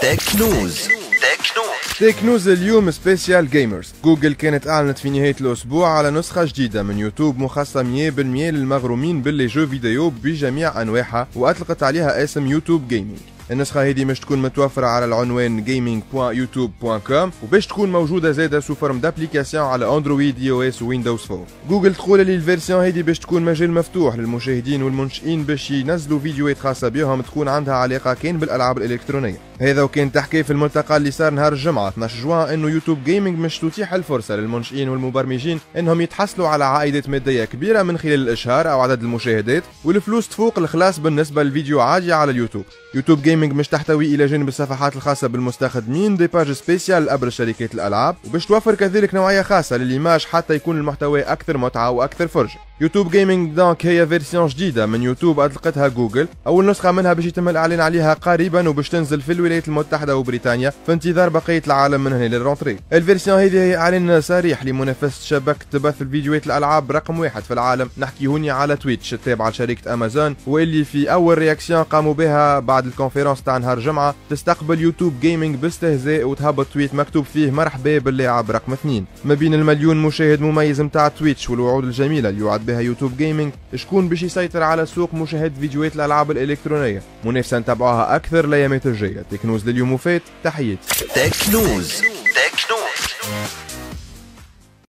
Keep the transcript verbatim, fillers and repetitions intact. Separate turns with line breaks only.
تكنوز.
تكنوز اليوم سبيشال جيمرز. جوجل كانت اعلنت في نهاية الاسبوع على نسخة جديدة من يوتيوب مخصصة مية بالمية للمغرومين باللي جو فيديو بجميع انواعها، واطلقت عليها اسم يوتيوب جيمنج. النسخة هذه مش تكون متوفرة على العنوان جيمنج دوت يوتيوب دوت كوم، وباش تكون موجودة زادة سو فورم دابليكاسيون على اندرويد اي او اس ويندوز فور. جوجل تقول لي الفيرسيون هذه باش تكون مجال مفتوح للمشاهدين والمنشئين باش ينزلوا فيديوهات خاصة بهم تكون عندها علاقة كان بالالعاب الالكترونية. هذا وكان تحكي في الملتقى اللي صار نهار الجمعة اثني عشر جوان انه يوتيوب جيمنج مش تتيح الفرصة للمنشئين والمبرمجين انهم يتحصلوا على عائدات مادية كبيرة من خلال الاشهار او عدد المشاهدات، والفلوس تفوق الخلاص بالنسبة للفيديو عادي على اليوتيوب. يوتيوب جيمنج مش تحتوي الى جانب الصفحات الخاصة بالمستخدمين دي باج سبيسيال لابرز شركات الالعاب، وباش توفر كذلك نوعية خاصة للإيماج حتى يكون المحتوى اكثر متعة واكثر فرجة. يوتيوب جيمنج دونك هي فيرسيون جديدة من يوتيوب اطلقتها جوجل، اول نسخة منها باش يتم الاعلان عليها قريبا وباش تنزل في الولايات المتحدة وبريطانيا في انتظار بقية العالم من هنا للرونتري. الفيرسيون هذه هي اعلان صريح لمنافسة شبكة بث الفيديوهات الالعاب رقم واحد في العالم، نحكي هوني على تويتش التابعة لشركة امازون، واللي في اول رياكسيون قاموا بها بعد الكونفرنس تاع نهار الجمعة تستقبل يوتيوب جيمنج باستهزاء وتهبط تويت مكتوب فيه مرحبا باللاعب رقم اثنين. ما بين المليون مشاهد مميز متاع تويتش والوعود الجميلة اللي يوعد بها يوتيوب جيمنج، شكون باش يسيطر على سوق مشاهدة فيديوهات الالعاب الالكترونية؟ منافسة نتابعوها اكثر الايامات الجاية. تكنوز لليوم وفات، تحياتي.
تكنوز. تكنوز.